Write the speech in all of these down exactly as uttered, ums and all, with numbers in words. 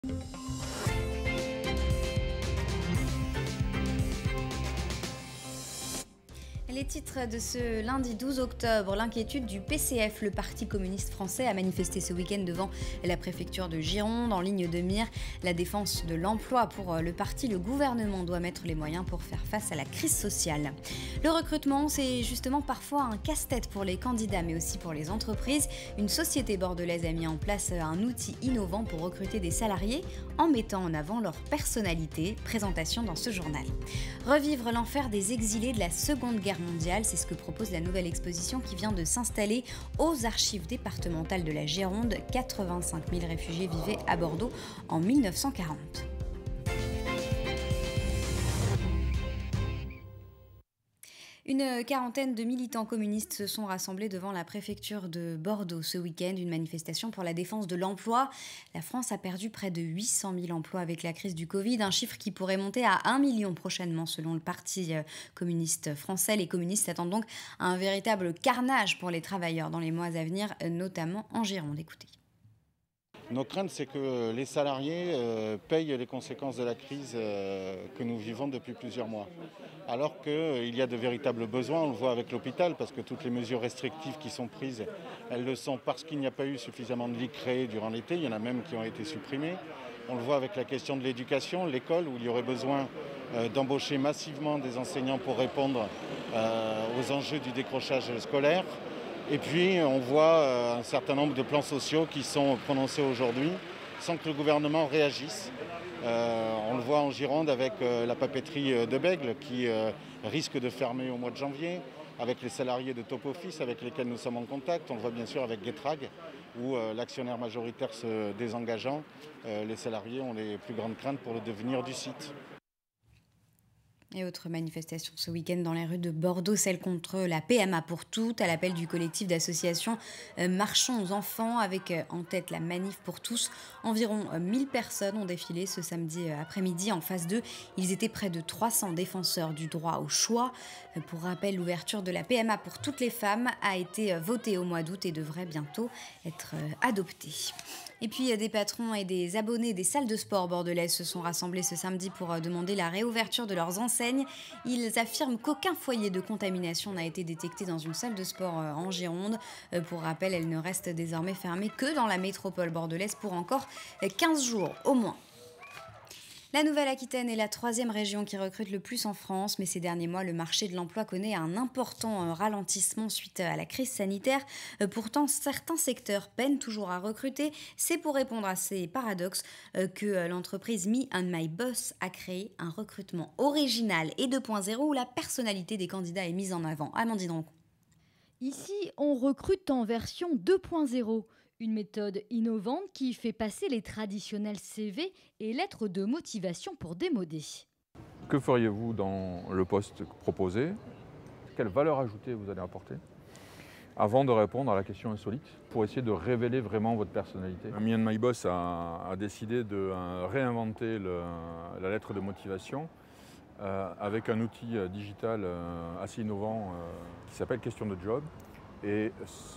Les titres de ce lundi douze octobre, l'inquiétude du P C F. Le Parti communiste français a manifesté ce week-end devant la préfecture de Gironde. En ligne de mire, la défense de l'emploi. Pour le parti, le gouvernement doit mettre les moyens pour faire face à la crise sociale. Le recrutement, c'est justement parfois un casse-tête pour les candidats, mais aussi pour les entreprises. Une société bordelaise a mis en place un outil innovant pour recruter des salariés en mettant en avant leur personnalité. Présentation dans ce journal. Revivre l'enfer des exilés de la Seconde Guerre mondiale, c'est ce que propose la nouvelle exposition qui vient de s'installer aux archives départementales de la Gironde. quatre-vingt-cinq mille réfugiés vivaient à Bordeaux en mille neuf cent quarante. Une quarantaine de militants communistes se sont rassemblés devant la préfecture de Bordeaux ce week-end, une manifestation pour la défense de l'emploi. La France a perdu près de huit cent mille emplois avec la crise du Covid, un chiffre qui pourrait monter à un million prochainement selon le Parti communiste français. Les communistes attendent donc un véritable carnage pour les travailleurs dans les mois à venir, notamment en Gironde. Écoutez. Notre crainte, c'est que les salariés euh, payent les conséquences de la crise euh, que nous vivons depuis plusieurs mois. Alors qu'il euh, y a de véritables besoins, on le voit avec l'hôpital, parce que toutes les mesures restrictives qui sont prises, elles le sont parce qu'il n'y a pas eu suffisamment de lits créés durant l'été, il y en a même qui ont été supprimés. On le voit avec la question de l'éducation, l'école, où il y aurait besoin euh, d'embaucher massivement des enseignants pour répondre euh, aux enjeux du décrochage scolaire. Et puis on voit un certain nombre de plans sociaux qui sont prononcés aujourd'hui sans que le gouvernement réagisse. Euh, on le voit en Gironde avec euh, la papeterie de Bègle qui euh, risque de fermer au mois de janvier, avec les salariés de Top Office avec lesquels nous sommes en contact. On le voit bien sûr avec Getrag où euh, l'actionnaire majoritaire se désengageant, euh, les salariés ont les plus grandes craintes pour le devenir du site. Et autre manifestation ce week-end dans les rues de Bordeaux, celle contre la P M A pour toutes, à l'appel du collectif d'associations euh, Marchons aux enfants, avec euh, en tête la manif pour tous. Environ euh, mille personnes ont défilé ce samedi euh, après-midi en phase deux. Ils étaient près de trois cents défenseurs du droit au choix. Euh, pour rappel, l'ouverture de la P M A pour toutes les femmes a été euh, votée au mois d'août et devrait bientôt être euh, adoptée. Et puis des patrons et des abonnés des salles de sport bordelaises se sont rassemblés ce samedi pour demander la réouverture de leurs enseignes. Ils affirment qu'aucun foyer de contamination n'a été détecté dans une salle de sport en Gironde. Pour rappel, elle ne reste désormais fermée que dans la métropole bordelaise pour encore quinze jours au moins. La Nouvelle-Aquitaine est la troisième région qui recrute le plus en France, mais ces derniers mois, le marché de l'emploi connaît un important ralentissement suite à la crise sanitaire. Pourtant, certains secteurs peinent toujours à recruter. C'est pour répondre à ces paradoxes que l'entreprise Me and My Boss a créé un recrutement original et deux point zéro où la personnalité des candidats est mise en avant. Amandine Roncon. Ici, on recrute en version deux point zéro. Une méthode innovante qui fait passer les traditionnels C V et lettres de motivation pour démoder. Que feriez-vous dans le poste proposé? Quelle valeur ajoutée vous allez apporter? Avant de répondre à la question insolite, pour essayer de révéler vraiment votre personnalité. Me and My Boss a, a décidé de euh, réinventer le, la lettre de motivation euh, avec un outil euh, digital euh, assez innovant euh, qui s'appelle Question de Job. Et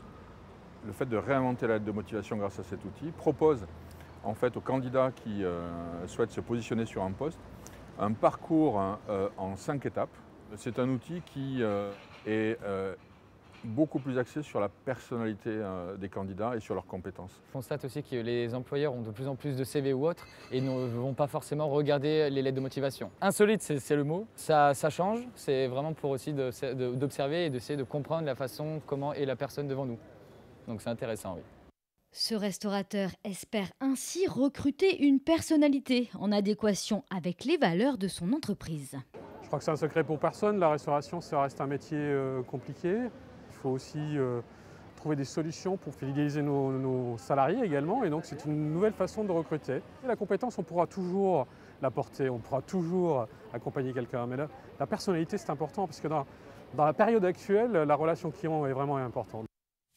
le fait de réinventer la lettre de motivation grâce à cet outil propose en fait aux candidats qui euh, souhaitent se positionner sur un poste un parcours euh, en cinq étapes. C'est un outil qui euh, est euh, beaucoup plus axé sur la personnalité euh, des candidats et sur leurs compétences. Je constate aussi que les employeurs ont de plus en plus de C V ou autres et ne vont pas forcément regarder les lettres de motivation. Insolite, c'est le mot. Ça, ça change, c'est vraiment pour aussi d'observer et d'essayer de comprendre la façon comment est la personne devant nous. Donc c'est intéressant, oui. Ce restaurateur espère ainsi recruter une personnalité en adéquation avec les valeurs de son entreprise. Je crois que c'est un secret pour personne. La restauration, ça reste un métier euh, compliqué. Il faut aussi euh, trouver des solutions pour fidéliser nos, nos salariés également. Et donc c'est une nouvelle façon de recruter. Et la compétence, on pourra toujours la porter, on pourra toujours accompagner quelqu'un. Mais la, la personnalité, c'est important parce que dans, dans la période actuelle, la relation client est vraiment importante.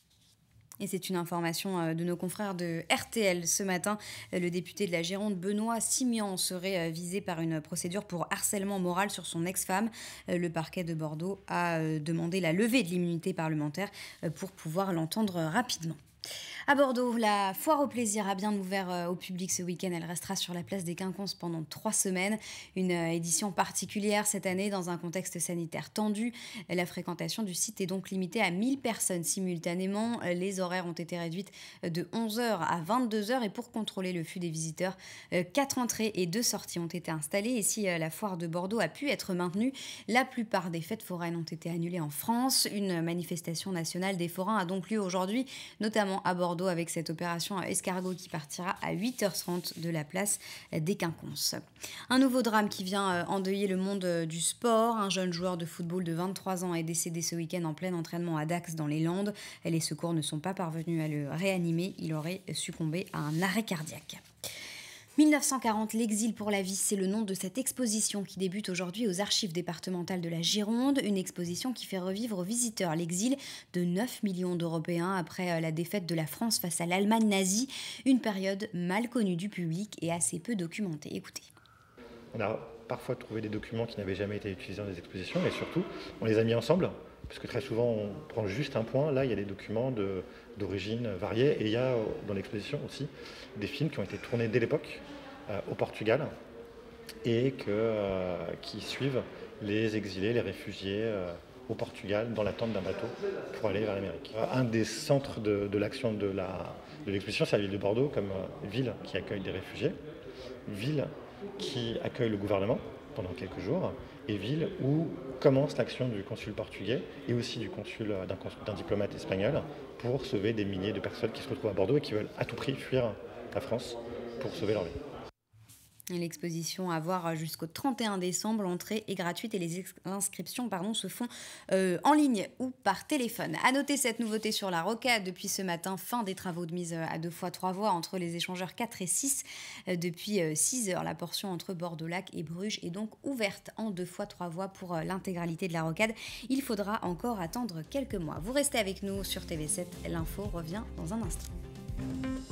Et c'est une information de nos confrères de R T L ce matin. Le député de la Gironde, Benoît Simian, serait visé par une procédure pour harcèlement moral sur son ex-femme. Le parquet de Bordeaux a demandé la levée de l'immunité parlementaire pour pouvoir l'entendre rapidement. À Bordeaux, la foire au plaisir a bien ouvert au public ce week-end. Elle restera sur la place des Quinconces pendant trois semaines. Une édition particulière cette année dans un contexte sanitaire tendu. La fréquentation du site est donc limitée à mille personnes simultanément. Les horaires ont été réduits de onze heures à vingt-deux heures et pour contrôler le flux des visiteurs, quatre entrées et deux sorties ont été installées. Et si la foire de Bordeaux a pu être maintenue, la plupart des fêtes foraines ont été annulées en France. Une manifestation nationale des forains a donc lieu aujourd'hui, notamment à Bordeaux, avec cette opération escargot qui partira à huit heures trente de la place des Quinconces. Un nouveau drame qui vient endeuiller le monde du sport. Un jeune joueur de football de vingt-trois ans est décédé ce week-end en plein entraînement à Dax dans les Landes. Les secours ne sont pas parvenus à le réanimer. Il aurait succombé à un arrêt cardiaque. mille neuf cent quarante, l'exil pour la vie, c'est le nom de cette exposition qui débute aujourd'hui aux archives départementales de la Gironde. Une exposition qui fait revivre aux visiteurs l'exil de neuf millions d'Européens après la défaite de la France face à l'Allemagne nazie. Une période mal connue du public et assez peu documentée. Écoutez. On a parfois trouvé des documents qui n'avaient jamais été utilisés dans des expositions et surtout, on les a mis ensemble. Parce que très souvent, on prend juste un point. Là, il y a des documents de, d'origine variée. Et il y a dans l'exposition aussi des films qui ont été tournés dès l'époque euh, au Portugal et que, euh, qui suivent les exilés, les réfugiés euh, au Portugal dans l'attente d'un bateau pour aller vers l'Amérique. Un des centres de, de l'action de, la, de l'exposition, c'est la ville de Bordeaux comme euh, ville qui accueille des réfugiés, ville qui accueille le gouvernement pendant quelques jours, et ville où commence l'action du consul portugais et aussi du consul, d'un, d'un diplomate espagnol pour sauver des milliers de personnes qui se retrouvent à Bordeaux et qui veulent à tout prix fuir la France pour sauver leur vie. L'exposition à voir jusqu'au trente et un décembre, l'entrée est gratuite et les inscriptions pardon, se font euh, en ligne ou par téléphone. À noter cette nouveauté sur la rocade depuis ce matin, fin des travaux de mise à deux fois trois voies entre les échangeurs quatre et six. Euh, depuis euh, six heures, la portion entre Bordeaux-Lac et Bruges est donc ouverte en deux fois trois voies pour euh, l'intégralité de la rocade. Il faudra encore attendre quelques mois. Vous restez avec nous sur T V sept, l'info revient dans un instant.